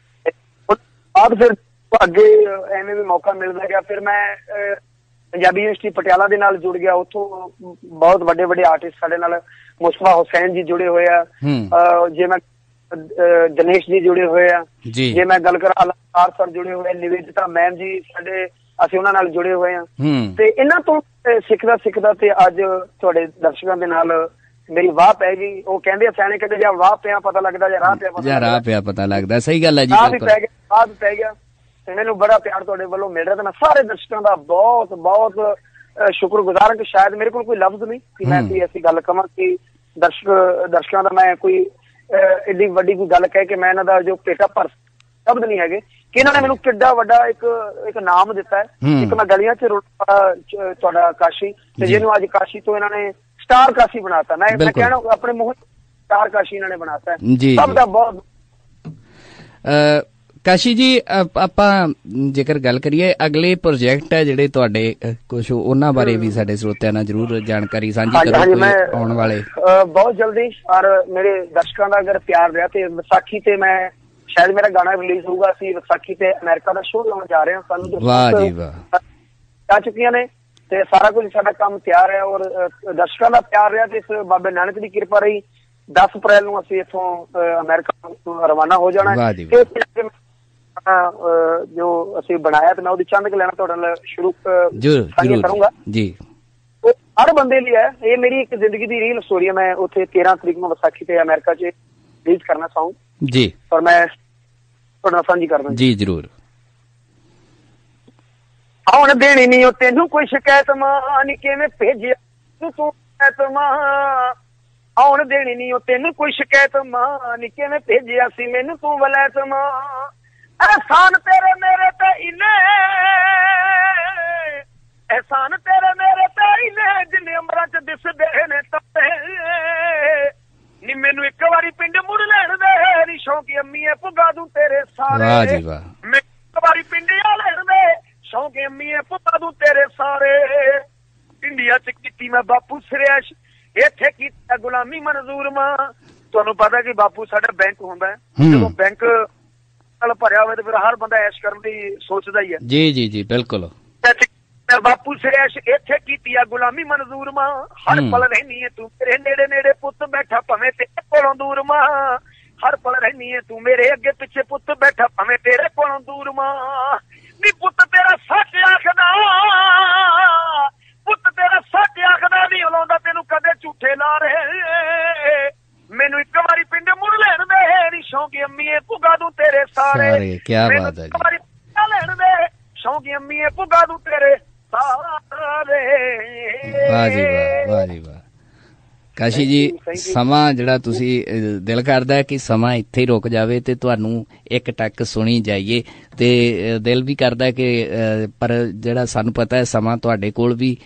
ਬਾਅਦ ਫਿਰ ਅੱਗੇ ਐਵੇਂ ਵੀ ਮੌਕਾ ਮਿਲਦਾ ਗਿਆ। ਫਿਰ ਮੈਂ ਪੰਜਾਬੀ ਯੂਨੀਵਰਸਿਟੀ ਪਟਿਆਲਾ ਦੇ ਨਾਲ ਜੁੜ ਗਿਆ। ਉੱਥੋਂ ਬਹੁਤ ਵੱਡੇ ਆਰਟਿਸਟ ਸਾਡੇ ਨਾਲ ਮੁਸਤਫਾ ਹੁਸੈਨ ਜੀ ਜੁੜੇ ਹੋਏ ਆ, ਜੇ ਮੈਂ ਦਿਨੇਸ਼ ਜੀ ਜੁੜੇ ਹੋਏ ਆ, ਜੇ ਮੈਂ ਗੱਲ ਕਰਾਂ ਅਲਕਾਰ ਸਰ ਜੁੜੇ ਹੋਏ, ਨਿਵੇਦਿਤਾ ਮੈਮ ਜੀ ਸਾਡੇ, ਅਸੀਂ ਉਹਨਾਂ ਨਾਲ ਜੁੜੇ ਹੋਏ ਆ। ਤੇ ਇਹਨਾਂ ਤੋਂ ਸਿੱਖਦਾ ਤੇ ਅੱਜ ਤੁਹਾਡੇ ਦਰਸ਼ਕਾਂ ਦੇ ਨਾਲ ਮੇਰੀ ਵਾਹ ਪੈ ਗਈ। ਉਹ ਕਹਿੰਦੇ ਸਿਆਣੇ ਕਹਿੰਦੇ ਜਾਂ ਵਾਹ ਪਿਆ ਪਤਾ ਲੱਗਦਾ ਜਾਂ ਰਾਹ ਪਿਆ ਪਤਾ ਲੱਗਦਾ। ਸਹੀ ਗੱਲ ਹੈ ਜੀ। ਵਾਹ ਵੀ ਪੈ ਗਿਆ ਤੇ ਮੈਨੂੰ ਬੜਾ ਪਿਆਰ ਤੁਹਾਡੇ ਵੱਲੋਂ ਮਿਲ ਰਿਹਾ ਤੇ ਮੈਂ ਸਾਰੇ ਦਰਸ਼ਕਾਂ ਦਾ ਬਹੁਤ ਬਹੁਤ ਸ਼ੁਕਰਗੁਜ਼ਾਰ ਹਾਂ ਕਿ ਸ਼ਾਇਦ ਮੇਰੇ ਕੋਲ ਕੋਈ ਲਫ਼ਜ਼ ਨਹੀਂ ਕਿ ਮੈਂ ਕੋਈ ਐਸੀ ਗੱਲ ਕਵਾਂ ਕਿ ਦਰਸ਼ਕਾਂ ਦਾ ਮੈਂ ਕੋਈ ਏਡੀ ਵੱਡੀ ਕੋਈ ਗੱਲ ਕਹਿ ਕੇ ਮੈਂ ਇਹਨਾਂ ਦਾ ਜੋ ਪੇਟਾ ਭਰ ਸ਼ਬਦ ਨਹੀਂ ਹੈਗੇ ਕਿ ਇਹਨਾਂ ਨੇ ਮੈਨੂੰ ਕਿੱਡਾ ਵੱਡਾ ਇੱਕ ਨਾਮ ਦਿੱਤਾ ਹੈ। ਇੱਕ ਮੈਂ ਗਲੀਆਂ ਚ ਤੁਹਾਡਾ ਕਾਸ਼ੀ, ਤੇ ਜਿਹਨੂੰ ਅੱਜ ਕਾਸ਼ੀ ਤੋਂ ਇਹਨਾਂ ਨੇ ਸਟਾਰ ਕਾਸ਼ੀ ਬਣਾਤਾ। ਮੈਂ ਕਹਿਣਾ ਆਪਣੇ ਮੂੰਹ ਸਟਾਰ ਕਾਸ਼ੀ ਇਹਨਾਂ ਨੇ ਬਣਾਤਾ। ਸਭ ਦਾ ਬਹੁਤ ਕਾਸ਼ੀ ਜੀ, ਆਪਾਂ ਜੇਕਰ ਗੱਲ ਕਰੀਏ ਅਗਲੇ ਪ੍ਰੋਜੈਕਟ ਹੈ ਜਿਹੜੇ ਤੁਹਾਡੇ ਕੁਛ, ਉਹਨਾਂ ਬਾਰੇ ਵੀ ਸਾਡੇ ਸਰੋਤਿਆਂ ਨਾਲ ਜ਼ਰੂਰ ਜਾਣਕਾਰੀ ਸਾਂਝੀ ਕਰੋ ਆਉਣ ਵਾਲੇ। ਬਹੁਤ ਜਲਦੀ ਔਰ ਮੇਰੇ ਦਰਸ਼ਕਾਂ ਦਾ ਅਗਰ ਪਿਆਰ ਰਿਹਾ ਤੇ ਵਿਸਾਖੀ ਤੇ ਮੈਂ ਸ਼ਾਇਦ ਮੇਰਾ ਗਾਣਾ ਰਿਲੀਜ਼ ਹੋਊਗਾ। ਅਸੀਂ ਵਿਸਾਖੀ ਤੇ ਅਮਰੀਕਾ ਦਾ ਸ਼ੋਅ ਲਾਉਣ ਜਾ ਰਹੇ ਹਾਂ। ਸਾਨੂੰ ਵਾਹ ਜੀ ਵਾਹ ਆ ਚੁੱਕੀਆਂ ਨੇ ਤੇ ਸਾਰਾ ਕੁਝ ਸਾਡਾ ਕੰਮ ਤਿਆਰ ਹੈ ਔਰ ਦਰਸ਼ਕਾਂ ਦਾ ਪਿਆਰ ਰਿਹਾ ਤੇ ਇਸ ਬਾਬੇ ਨਾਨਕ ਦੀ ਕਿਰਪਾ ਰਹੀ 10 ਅਪ੍ਰੈਲ ਨੂੰ ਅਸੀਂ ਇੱਥੋਂ ਅਮਰੀਕਾ ਤੋਂ ਰਵਾਨਾ ਹੋ ਜਾਣਾ ਹੈ। ਜੋ ਅਸੀਂ ਬਣਾਇਆ ਤੇ ਮੈਂ ਉਹਦੀ ਚੰਦ ਲੈਣਾ ਤੁਹਾਡੇ ਨਾਲ ਸ਼ੁਰੂ ਕਰੂੰਗਾ ਜੀ। ਹਰ ਬੰਦੇ ਲਈ ਹੈ, ਇਹ ਮੇਰੀ ਇੱਕ ਜ਼ਿੰਦਗੀ ਦੀ ਰੀਅਲ ਸਟੋਰੀ ਹੈ। ਮੈਂ ਉੱਥੇ 13 ਤਰੀਕ ਨੂੰ ਵਿਸਾਖੀ ਤੇ ਅਮਰੀਕਾ ਚ ਰਿਲੀਜ਼ ਕਰਨਾ ਚਾਹੂੰ ਜੀ, ਔਰ ਮੈਂ ਤੁਹਾਡੇ ਨਾਲ ਸਾਂਝੀ ਕਰਦਾ ਜੀ। ਜ਼ਰੂਰ। ਆਉਣ ਦੇਣੀ ਨਹੀਂ ਉਹ ਤੈਨੂੰ ਕੋਈ ਸ਼ਿਕਾਇਤ ਮਾਂ ਨੀ ਕਿਵੇਂ ਭੇਜਿਆ ਤੂੰ ਸ਼ਿਕਾਇਤ ਮਾਂ ਆਉਣ ਦੇਣੀ ਨਹੀਂ ਉਹ ਤੈਨੂੰ ਕੋਈ ਸ਼ਿਕਾਇਤ ਮਾਂ ਨੀ ਕਿਵੇਂ ਭੇਜਿਆ ਸੀ ਮੈਨੂੰ ਤੂੰ ਵਲੈਤ ਮਾਂ ਅਹਿਸਾਨ ਤੇਰੇ ਮੇਰੇ ਤੇ ਇਨੇ ਅਹਿਸਾਨ ਤੇਰੇ ਮੇਰੇ ਤੇ ਇਨੇ ਜਿੰਨੇ ਅਮਰਾਂ ਚ ਦਿਸਦੇ ਨੇ ਤੱਤੇ ਨੀ ਮੈਨੂੰ ਇੱਕ ਵਾਰੀ ਪਿੰਡ ਮੁੜ ਲੈਣ ਦੇ ਨੀ ਸ਼ੌਂਕੀ ਅੰਮੀਏ ਪੁਗਾ ਦੂੰ ਤੇਰੇ ਸਾਰੇ ਵਾਹ ਜੀ ਵਾਹ ਮੈਂ ਇੱਕ ਵਾਰੀ ਪਿੰਡਿਆ ਲੈਣ ਦੇ ਸ਼ੌਂਕੀ ਅੰਮੀਏ ਪੁਗਾ ਦੂੰ ਤੇਰੇ ਸਾਰੇ ਇੰਡੀਆ ਚ ਕੀਤੀ ਮੈਂ ਬਾਪੂ ਸੁਰੇਸ਼ ਇੱਥੇ ਕੀਤਾ ਗੁਲਾਮੀ ਮਨਜ਼ੂਰ ਮਾਂ ਤੁਹਾਨੂੰ ਪਤਾ ਕਿ ਬਾਪੂ ਸਾਡਾ ਬੈਂਕ ਹੁੰਦਾ ਹੈ ਜਦੋਂ ਬੈਂਕ ਨਾਲ ਭਰਿਆ ਹੋਵੇ ਤੇ ਫਿਰ ਹਰ ਬੰਦਾ ਐਸ਼ ਕਰਨ ਦੀ ਸੋਚਦਾ ਹੀ ਹੈ ਜੀ ਜੀ ਜੀ ਬਿਲਕੁਲ ਬਾਪੂ ਸੁਰੇਸ਼ ਇੱਥੇ ਕੀਤੀ ਆ ਗੁਲਾਮੀ ਮਨਜ਼ੂਰ ਮਾਂ ਹਰ ਪਲ ਰਹਿਨੀ ਹੈ ਤੂੰ ਮੇਰੇ ਨੇੜੇ ਨੇੜੇ ਪੁੱਤ ਬੈਠਾ ਭਾਵੇਂ ਤੇਰੇ ਕੋਲੋਂ ਦੂਰ ਮਾਂ ਹਰ ਪਲ ਰਹਿਨੀ ਹੈ ਤੂੰ ਮੇਰੇ ਅੱਗੇ ਪਿੱਛੇ ਪੁੱਤ ਬੈਠਾ ਭਾਵੇਂ ਤੇਰੇ ਕੋਲੋਂ ਦੂਰ ਮਾਂ ਨੀ ਪੁੱਤ ਤੇਰਾ ਸੱਚ ਆਖਦਾ ਪੁੱਤ ਤੇਰਾ ਸੱਚ ਆਖਦਾ ਨਹੀਂ ਲਾਉਂਦਾ ਤੈਨੂੰ ਕਦੇ ਝੂਠੇ ਲਾ ਰਹੇ ਮੈਨੂੰ ਇੱਕ ਵਾਰੀ ਪਿੰਡ ਮੁੜ ਲੈਣ ਦੇ ਨੀ ਸ਼ੌਂਕੀ ਅੰਮੀਏ ਪੁਗਾ ਦੂੰ ਤੇਰੇ ਸਾਰੇ ਕੀ ਬਾਤ ਹੈ ਜੀ ਲੈਣ ਦੇ ਸ਼ੌਂਕੀ ਅੰਮੀਏ ਪੁਗਾ ਦੂੰ ਤੇਰੇ ਸਾਰੇ ਵਾਹ ਜੀ ਵਾਹ ਵਾਹ ਜੀ ਵਾਹ ਕਾਸ਼ੀ ਜੀ ਸਮਾਂ ਜਿਹੜਾ ਤੁਸੀਂ ਦਿਲ ਕਰਦਾ ਕਿ ਸਮਾਂ ਇੱਥੇ ਹੀ ਰੁਕ ਜਾਵੇ ਤੇ ਤੁਹਾਨੂੰ ਇੱਕ ਟੱਕ ਸੁਣੀ ਜਾਈਏ ਤੇ ਦਿਲ ਵੀ ਕਰਦਾ ਕਿ ਪਰ ਜਿਹੜਾ ਸਾਨੂੰ ਪਤਾ ਹੈ ਸਮਾਂ ਤੁਹਾਡੇ ਕੋਲ ਵੀ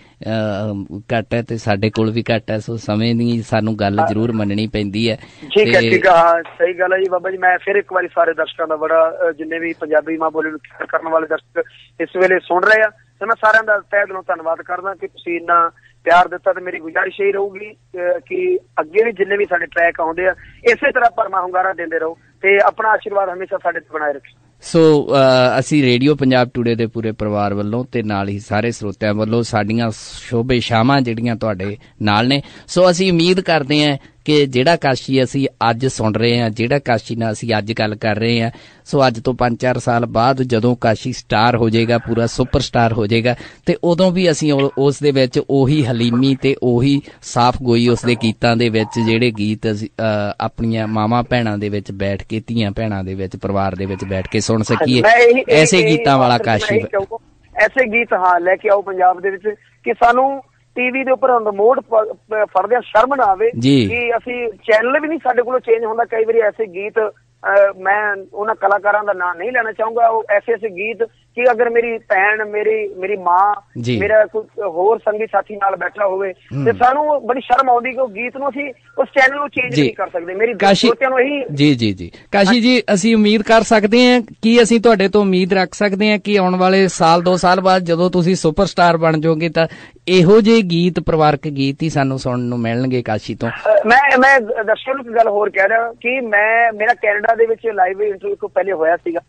ਘੱਟ ਹੈ ਤੇ ਸਾਡੇ ਕੋਲ ਵੀ ਘੱਟ ਹੈ ਸੋ ਸਮੇਂ ਦੀ ਸਾਨੂੰ ਗੱਲ ਜ਼ਰੂਰ ਮੰਨਣੀ ਪੈਂਦੀ ਹੈ ਠੀਕ ਹੈ ਸਹੀ ਗੱਲ ਹੈ ਜੀ ਬਾਬਾ ਜੀ ਮੈਂ ਫਿਰ ਇੱਕ ਵਾਰੀ ਸਾਰੇ ਦਰਸ਼ਕਾਂ ਦਾ ਬੜਾ ਜਿੰਨੇ ਵੀ ਪੰਜਾਬੀ ਮਾਂ ਬੋਲੀ ਨੂੰ ਪਿਆਰ ਕਰਨ ਵਾਲੇ ਦਰਸ਼ਕ ਇਸ ਵੇਲੇ ਸੁਣ ਰਹੇ ਆ ਤੇ ਮੈਂ ਸਾਰਿਆਂ ਦਾ ਤਹਿ ਦਿਲੋਂ ਧੰਨਵਾਦ ਕਰਦਾ ਕਿ ਤੁਸੀਂ ਇੰਨਾ ਪਿਆਰ ਦਿੱਤਾ ਤੇ ਮੇਰੀ ਗੁਜ਼ਾਰਿਸ਼ ਇਹ ਰਹੂਗੀ ਕਿ ਅੱਗੇ ਵੀ ਜਿੰਨੇ ਵੀ ਸਾਡੇ ਟਰੈਕ ਆਉਂਦੇ ਆ ਇਸੇ ਤਰ੍ਹਾਂ ਭਰਮਾ ਹੁੰਗਾਰਾ ਦਿੰਦੇ ਰਹੋ ਤੇ ਆਪਣਾ ਆਸ਼ੀਰਵਾਦ ਹਮੇਸ਼ਾ ਸਾਡੇ ਤੇ ਬਣਾਏ ਰੱਖੋ ਸੋ ਅਸੀਂ ਰੇਡੀਓ ਪੰਜਾਬ ਟੂਡੇ ਦੇ ਪੂਰੇ ਪਰਿਵਾਰ ਵੱਲੋਂ ਤੇ ਨਾਲ ਹੀ ਸਾਰੇ ਸਰੋਤਿਆਂ ਵੱਲੋਂ ਸਾਡੀਆਂ ਸ਼ੁਭੇਛਾਵਾਂ ਜਿਹੜੀਆਂ ਤੁਹਾਡੇ ਨਾਲ ਨੇ ਸੋ ਅਸੀਂ ਉਮੀਦ ਕਰਦੇ ਹਾਂ ਕਿ ਜਿਹੜਾ ਕਾਸ਼ੀ ਅਸੀਂ ਅੱਜ ਸੁਣ ਰਹੇ ਹਾਂ ਜਿਹੜਾ ਕਾਸ਼ੀ ਨਾਲ ਅਸੀਂ ਅੱਜ ਗੱਲ ਕਰ ਰਹੇ ਹਾਂ ਸੋ ਅੱਜ ਤੋਂ 5-4 ਸਾਲ ਬਾਅਦ ਜਦੋਂ ਕਾਸ਼ੀ ਸਟਾਰ ਹੋ ਜਾਏਗਾ ਪੂਰਾ ਸੁਪਰ ਸਟਾਰ ਹੋ ਜਾਏਗਾ ਤੇ ਉਦੋਂ ਵੀ ਅਸੀਂ ਉਸ ਦੇ ਵਿੱਚ ਉਹੀ ਹਲੀਮੀ ਤੇ ਉਹੀ ਸਾਫ਼ ਗੋਈ ਉਸ ਦੇ ਗੀਤਾਂ ਦੇ ਵਿੱਚ ਜਿਹੜੇ ਗੀਤ ਆਪਣੀਆਂ ਮਾਵਾਂ ਭੈਣਾਂ ਦੇ ਵਿੱਚ ਬੈਠ ਕੇ ਧੀਆਂ ਭੈਣਾਂ ਦੇ ਵਿੱਚ ਪਰਿਵਾਰ ਦੇ ਵਿੱਚ ਬੈਠ ਕੇ ਸੁਣ ਸਕੀਏ ਐਸੇ ਗੀਤਾਂ ਵਾਲਾ ਕਾਸ਼ੀ ਐਸੇ ਗੀਤ ਹਾਂ ਲੈ ਕੇ ਆਓ ਪੰਜਾਬ ਦੇ ਵਿੱਚ ਕਿ ਸਾਨੂੰ ਟੀਵੀ ਦੇ ਉੱਪਰ ਰਿਮੋਟ ਫੜਦਿਆਂ ਸ਼ਰਮ ਨਾ ਆਵੇ ਕਿ ਅਸੀਂ ਚੈਨਲ ਵੀ ਨਹੀਂ ਸਾਡੇ ਕੋਲੋਂ ਚੇਂਜ ਹੁੰਦਾ ਕਈ ਵਾਰੀ ਐਸੇ ਗੀਤ ਮੈਂ ਉਹਨਾਂ ਕਲਾਕਾਰਾਂ ਦਾ ਨਾਂ ਨਹੀਂ ਲੈਣਾ ਚਾਹੂੰਗਾ ਉਹ ਐਸੇ ਗੀਤ ਕਿ ਅਗਰ ਮੇਰੀ ਭੈਣ ਮੇਰੀ ਮਾਂ ਮੇਰਾ ਕੋਈ ਹੋਰ ਸੰਗੀ ਸਾਥੀ ਨਾਲ ਬੈਠਾ ਹੋਵੇ ਤੇ ਸਾਨੂੰ ਬੜੀ ਸ਼ਰਮ ਆਉਂਦੀ ਕਿ ਉਹ ਗੀਤ ਨੂੰ ਅਸੀਂ ਉਸ ਚੈਨਲ ਨੂੰ ਚੇਂਜ ਨਹੀਂ ਕਰ ਸਕਦੇ ਮੇਰੀ ਦੋਸਤਾਂ ਨੂੰ ਇਹੀ ਜੀ ਕਾਸ਼ੀ ਜੀ ਅਸੀਂ ਉਮੀਦ ਕਰ ਸਕਦੇ ਹਾਂ ਕਿ ਅਸੀਂ ਤੁਹਾਡੇ ਤੋਂ ਉਮੀਦ ਰੱਖ ਸਕਦੇ ਹਾਂ ਕਿ ਆਉਣ ਵਾਲੇ 1-2 ਸਾਲ ਬਾਅਦ ਜਦੋਂ ਤੁਸੀਂ ਸੁਪਰਸਟਾਰ ਬਣ ਜਾਓਗੇ ਤਾਂ ਇਹੋ ਜਿਹੇ ਗੀਤ ਪਰਿਵਾਰਕ ਗੀਤ ਹੀ ਸਾਨੂੰ ਸੁਣਨ ਨੂੰ ਮਿਲਣਗੇ ਕਾਸ਼ੀ ਤੋਂ ਮੈਂ ਦਰਸ਼ਕਾਂ ਨੂੰ ਇੱਕ ਗੱਲ ਹੋਰ ਕਹਿ ਰਿਹਾ ਕਿ ਮੇਰਾ ਕੈਨੇਡਾ ਦੇ ਵਿੱਚ ਲਾਈਵ ਇੰਟਰਵਿਊ ਤੋਂ ਪਹਿਲੇ ਹੋਇਆ ਸੀਗਾ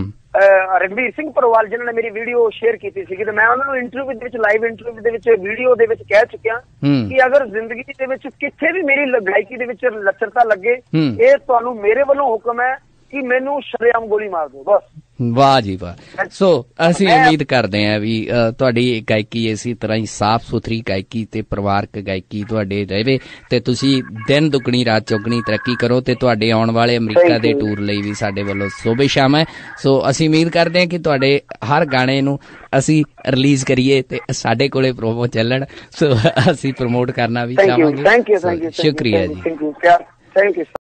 ਰਣਵੀਰ ਸਿੰਘ ਪਰਵਾਲ ਜਿਨ੍ਹਾਂ ਨੇ ਮੇਰੀ ਵੀਡੀਓ ਸ਼ੇਅਰ ਕੀਤੀ ਸੀਗੀ ਤੇ ਮੈਂ ਉਹਨਾਂ ਨੂੰ ਇੰਟਰਵਿਊ ਦੇ ਵਿੱਚ ਲਾਈਵ ਇੰਟਰਵਿਊ ਦੇ ਵਿੱਚ ਵੀਡੀਓ ਦੇ ਵਿੱਚ ਕਹਿ ਚੁੱਕਿਆ ਕਿ ਅਗਰ ਜ਼ਿੰਦਗੀ ਦੇ ਵਿੱਚ ਕਿੱਥੇ ਵੀ ਮੇਰੀ ਗਾਇਕੀ ਦੇ ਵਿੱਚ ਲੱਚਰਤਾ ਲੱਗੇ ਇਹ ਤੁਹਾਨੂੰ ਮੇਰੇ ਵੱਲੋਂ ਹੁਕਮ ਹੈ ਕਿ ਮੈਨੂੰ ਸ਼ਰੇਆਮ ਗੋਲੀ ਮਾਰ ਦਿਓ ਬਸ ਵਾਹ ਜੀ ਵਾਹ ਸੋ ਅਸੀਂ ਉਮੀਦ ਕਰਦੇ ਹਾਂ ਵੀ ਤੁਹਾਡੀ ਗਾਇਕੀ ਇਸੇ ਤਰ੍ਹਾਂ ਹੀ ਸਾਫ਼ ਸੁਥਰੀ ਗਾਇਕੀ ਤੇ ਪਰਿਵਾਰਕ ਗਾਇਕੀ ਤੁਹਾਡੇ ਰਹੇ ਤੇ ਤੁਸੀਂ ਦਿਨ ਦੁੱਗਣੀ ਰਾਤ ਚੌਗਣੀ ਤਰੱਕੀ ਕਰੋ ਤੇ ਤੁਹਾਡੇ ਆਉਣ ਵਾਲੇ ਅਮਰੀਕਾ ਦੇ ਟੂਰ ਲਈ ਵੀ ਸਾਡੇ ਵੱਲੋਂ ਸ਼ੁਭੇਛਾਵਾਂ ਹੈ ਸੋ ਅਸੀਂ ਉਮੀਦ ਕਰਦੇ ਹਾਂ ਕਿ ਤੁਹਾਡੇ ਹਰ ਗਾਣੇ ਨੂੰ ਅਸੀਂ ਰਿਲੀਜ਼ ਕਰੀਏ ਤੇ ਸਾਡੇ ਕੋਲੇ ਪ੍ਰੋਮੋ ਚੱਲਣ ਸੋ ਅਸੀਂ ਪ੍ਰਮੋਟ ਕਰਨਾ ਵੀ ਚਾਹਾਂਗੇ ਥੈਂਕ ਯੂ ਸ਼ੁਕਰੀਆ ਜੀ ਥੈਂਕ ਯੂ